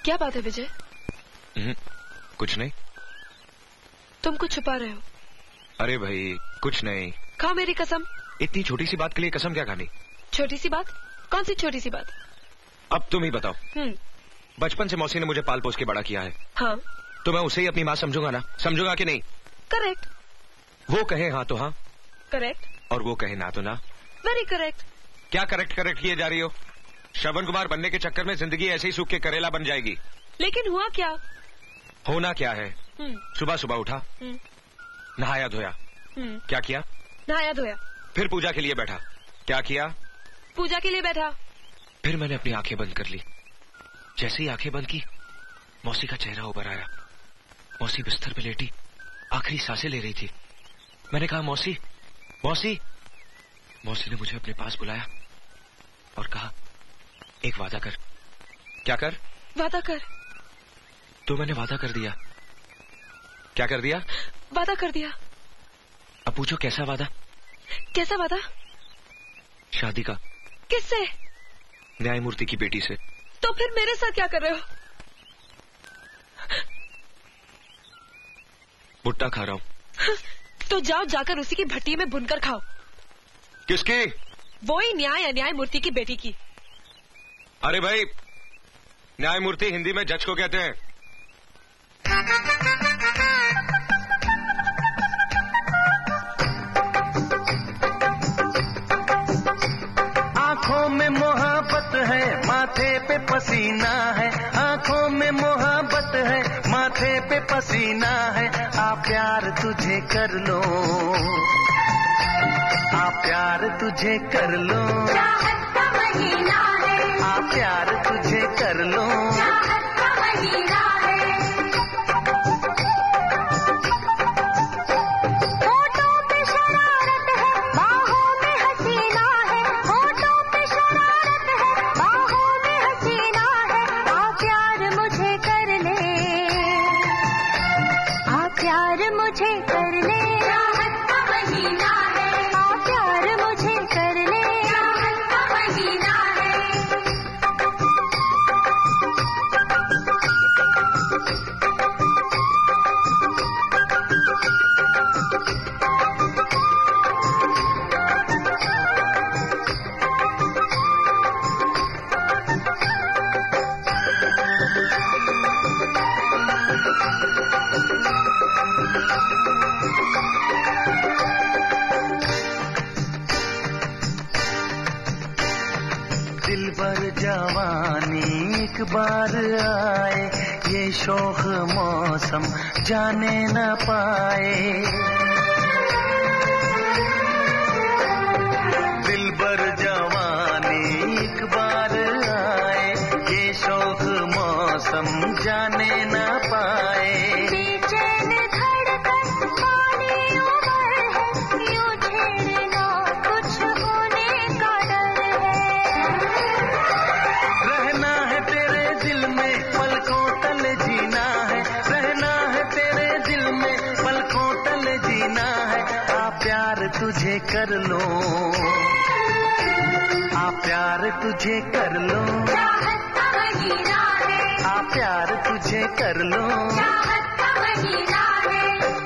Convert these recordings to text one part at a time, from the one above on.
क्या बात है विजय? कुछ नहीं। तुम कुछ छुपा रहे हो। अरे भाई कुछ नहीं। खाओ मेरी कसम। इतनी छोटी सी बात के लिए कसम क्या खानी? छोटी सी बात? कौन सी छोटी सी बात? अब तुम ही बताओ। बचपन से मौसी ने मुझे पाल पोस के बड़ा किया है। हाँ। तो मैं उसे ही अपनी माँ समझूंगा ना? समझूंगा कि नहीं? करेक्ट। वो कहे हाँ तो हाँ। करेक्ट। और वो कहे ना तो ना। Very correct. क्या करेक्ट करेक्ट किए जा रही हो? श्रवण कुमार बनने के चक्कर में जिंदगी ऐसे ही सूख के करेला बन जाएगी। लेकिन हुआ क्या? होना क्या है? सुबह सुबह उठा, नहाया धोया। क्या किया? नहाया धोया। फिर पूजा के लिए बैठा। क्या किया? पूजा के लिए बैठा। फिर मैंने अपनी आंखें बंद कर ली। जैसे ही आंखें बंद की, मौसी का चेहरा उभर आया। मौसी बिस्तर पे लेटी आखिरी सांसें ले रही थी। मैंने कहा मौसी, मौसी। मौसी ने मुझे अपने पास बुलाया और कहा एक वादा कर। क्या कर? वादा कर। तो मैंने वादा कर दिया। क्या कर दिया? वादा कर दिया। अब पूछो कैसा वादा? कैसा वादा? शादी का। किससे? न्यायमूर्ति की बेटी से। तो फिर मेरे साथ क्या कर रहे हो? भुट्टा खा रहा हूं। तो जाओ जाकर उसी की भट्टी में भुनकर खाओ। किसकी? वो ही न्याय अन्यायमूर्ति की बेटी की। अरे भाई, न्यायमूर्ति हिंदी में जज को कहते हैं। आंखों में मोहब्बत है, माथे पे पसीना है। आंखों में मोहब्बत है, माथे पे पसीना है। आ प्यार तुझे कर लो, आ प्यार तुझे कर लो। चाहत का महीना है। आ प्यार तुझे कर लो। चाहत का महीना है। होठों पे शरारत है, बाहों में हसीना है। होठों पे शरारत है, बाहों में हसीना है। आ प्यार मुझे कर ले, आ प्यार मुझे कर ले। चाहत का महीना है। आ प्यार मुझे कर ले। चाहत का महीना है। दिल भर जवानी एक बार आए, ये शौक मौसम जाने न पाए। दिल भर जवानी एक बार आए, ये शौक मौसम जाने न पाए। बेचैन धड़कन वाली उम्र है, यूं छेड़ना कुछ होने का डर है। रहना है तेरे दिल में पलकों तले जीना है। रहना है तेरे दिल में पलकों तले जीना है। आ प्यार तुझे कर लो, आ प्यार तुझे कर लो। चाहत का महीना है। आ प्यार तुझे कर लो। चाहत का महीना है।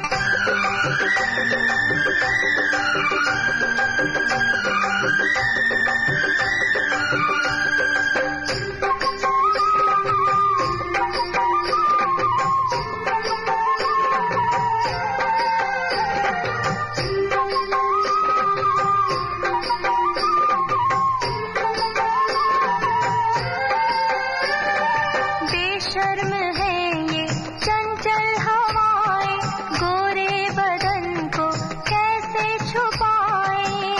बेशर्म है ये चंचल हवाएं, गोरे बदन को कैसे छुपाएं।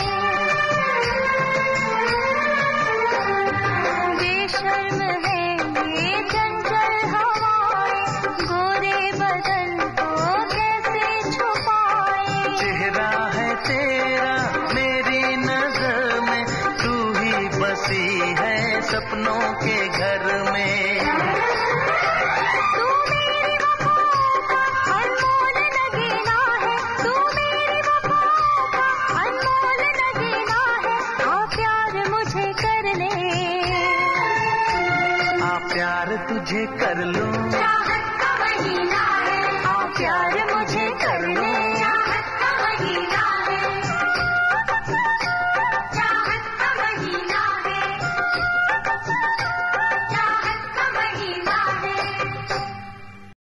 बेशर्म है ये चंचल हवाएं, गोरे बदन को कैसे छुपाएं। चेहरा है तेरा मेरी नजर में, तू ही बसी है सपनों के घर में। तू मेरी वफाओं का अनमोल नगीना है। तू मेरी वफाओं का अनमोल नगीना है। आ प्यार मुझे कर ले, आ प्यार प्यार तुझे कर लूं